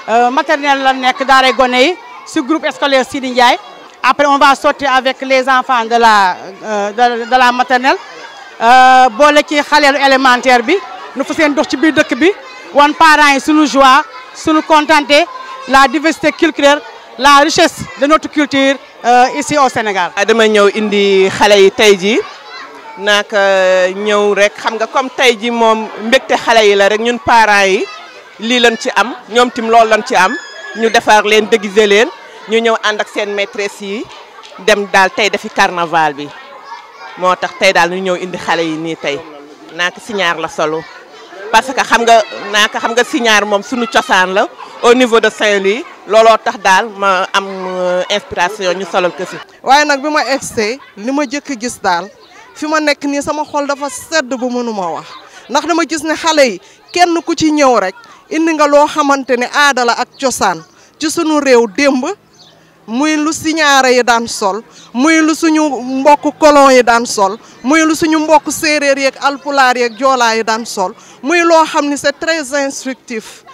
maternelle la nekk daaray gone yi si groupe scolaire Sidi Ndiaye. Après on va sortir avec les enfants de la maternelle boole ci xaleelu élémentaire bi nu fa seen dox ci biir dëkk bi wan parents yi suñu joie suñu contenté la diversité culturelle la richesse de notre culture ici au Sénégal. dama ñëw indi xale yi tey jii naka ñëw rek xam nga comme tey jii moom mbégte xale yi la rek ñun parents yi lii lañ ci am ñoom tim loolu lañ ci am ñu defar leen déguiser leen ñu ñëw ànd ak seen maîtresse yi dem daal tey defi carnaval bi moo tax tey daal ñu ñëw indi xale yi nii tey naka Signar la solo parce que xam nga Signar moom suñu cosaan la au niveau de Saint-Louis looloo tax daal ma am inspiration ñu solal ko si. waaye nag bi ma egsee li ma jëkk gis daal fi ma nekk nii sama xol dafa sedd ba mënuma wax ndax dama gis ne xale yi kenn ku ci ñëw rek indi nga loo xamante ne aada la ak cosaan ci sunu réew démb muy lu Signaare yi daan sol muy lu suñu mbokk colon yi daan sol muy lu suñu mbokk séeréer yeeg alpulaar yeeg joolaa yi daan sol muy loo xam ni c'est très instructif